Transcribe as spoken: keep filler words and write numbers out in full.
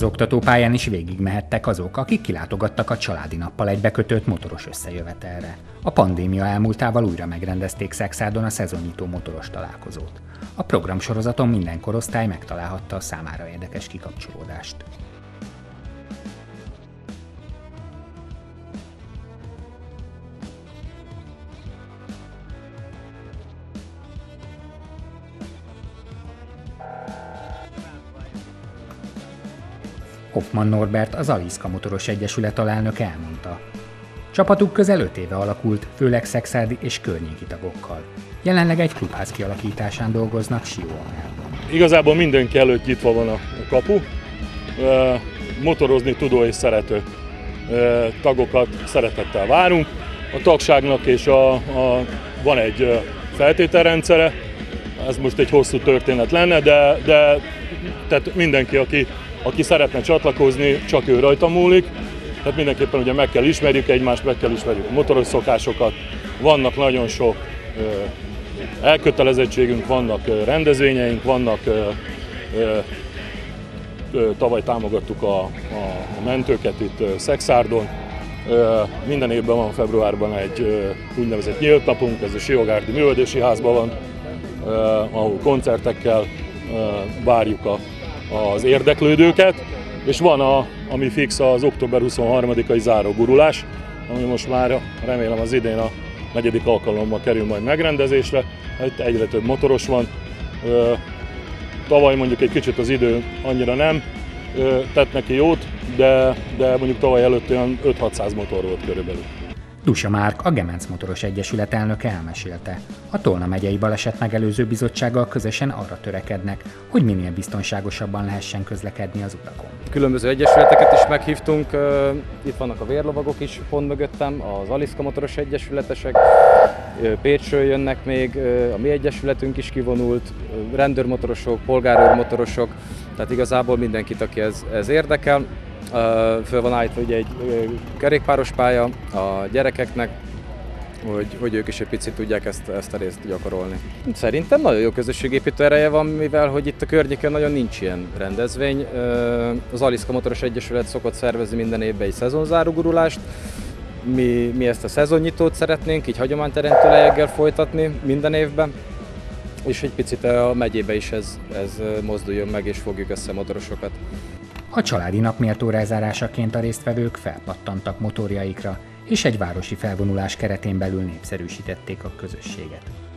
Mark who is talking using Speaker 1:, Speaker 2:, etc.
Speaker 1: az oktatópályán is végigmehettek azok, akik kilátogattak a Családi Nappal egybekötött motoros összejövetelre. A pandémia elmúltával újra megrendezték Szexárdon a szezonnyitó motoros találkozót. A programsorozaton minden korosztály megtalálhatta a számára érdekes kikapcsolódást. Hoffmann Norbert, az Aliszka Motoros Egyesület alelnöke elmondta. Csapatuk közel öt éve alakult, főleg szexárdi és környéki tagokkal. Jelenleg egy klubház kialakításán dolgoznak Sióanyában.
Speaker 2: Igazából mindenki előtt nyitva van a kapu. Motorozni tudó és szerető tagokat szeretettel várunk. A tagságnak és a, a, van egy feltételrendszere, ez most egy hosszú történet lenne, de, de tehát mindenki, aki Aki szeretne csatlakozni, csak ő rajta múlik. Tehát mindenképpen ugye meg kell ismerjük egymást, meg kell ismerjük a motoros szokásokat. Vannak nagyon sok ö, elkötelezettségünk, vannak ö, rendezvényeink, vannak ö, ö, ö, tavaly támogattuk a, a, a mentőket itt ö, Szexárdon. Ö, minden évben van februárban egy ö, úgynevezett nyílt napunk, ez a Siógárdi Művelődési Házban van, ö, ahol koncertekkel ö, várjuk a az érdeklődőket, és van, a, ami fix, az október huszonharmadikai záró-gurulás, ami most már remélem az idén a negyedik alkalommal kerül majd megrendezésre. Itt egyre több motoros van. Tavaly mondjuk egy kicsit az idő annyira nem tett neki jót, de, de mondjuk tavaly előtt olyan öt-hatszáz motor volt körülbelül.
Speaker 1: Dusa Márk, a Gemenc Motoros Egyesület elnöke elmesélte. A Tolna megyei baleset megelőző bizottsággal közösen arra törekednek, hogy minél biztonságosabban lehessen közlekedni az utakon.
Speaker 3: Különböző egyesületeket is meghívtunk, itt vannak a vérlovagok is pont mögöttem, az Aliszka Motoros Egyesületesek, Pécsről jönnek még, a mi egyesületünk is kivonult, rendőrmotorosok, polgárőrmotorosok, tehát igazából mindenkit, aki ez, ez érdekel. Föl van állítva ugye egy kerékpáros pálya a gyerekeknek, hogy, hogy ők is egy picit tudják ezt, ezt a részt gyakorolni. Szerintem nagyon jó közösségépítő ereje van, mivel hogy itt a környéken nagyon nincs ilyen rendezvény. Az Aliszka Motoros Egyesület szokott szervezni minden évben egy szezonzáró gurulást. Mi, mi ezt a szezonnyitót szeretnénk így hagyományteremtő lényeggel folytatni minden évben, és egy picit a megyébe is ez, ez mozduljon meg, és fogjuk össze motorosokat.
Speaker 1: A Családi Nap méltó lezárásaként a résztvevők felpattantak motorjaikra, és egy városi felvonulás keretén belül népszerűsítették a közösséget.